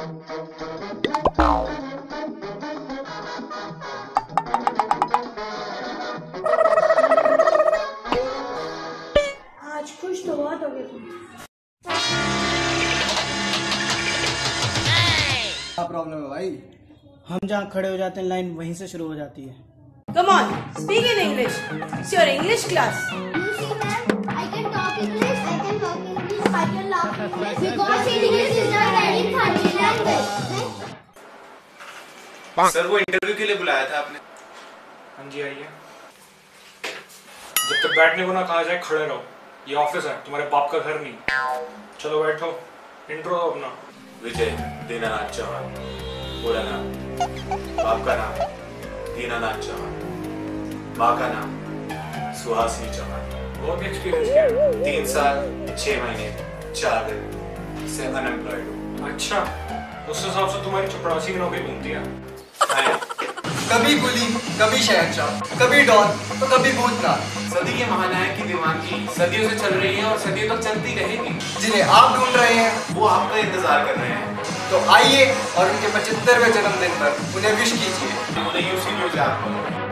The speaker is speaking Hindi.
आज खुश तो बहुत हो गए तुम। क्या प्रॉब्लम है भाई? हम जहाँ खड़े हो जाते हैं लाइन वहीं से शुरू हो जाती है। Come on, speak in English. It's your English class. You see, ma'am, I can talk English, I can talk English, I can laugh English, because English is a very funny language. Sir वो इंटरव्यू के लिए बुलाया था आपने? हाँ जी आइए। जब तक बैठने को ना कहा जाए खड़े रहो। ये ऑफिस है, तुम्हारे बाप का घर नहीं। चलो बैठो। इंट्रो दो अपना। विजय दीनानाथ चौहान। पूरा नाम? बाप का नाम दीनानाथ चौहान, माँ का नाम सुहासिनी चौहान। वर्क एक्सपीरियंस क्या है? 3 साल 6 महीने 4 दिन से अनएम्प्लॉयड हूँ। अच्छा, उस हिसाब से तुम्हारी चपरासी की नौकरी बनती है। कभी कुली, कभी शहनशाह, कभी डॉन तो कभी भूतनाथ। सदी के महानायक की दीवानगी सदियों से चल रही है और सदियों तक चलती रहेगी। जिन्हें आप ढूंढ रहे हैं वो आपका इंतजार कर रहे हैं। तो आइए और उनके 75वें जन्मदिन पर उन्हें विश कीजिए। उन्हें यूसी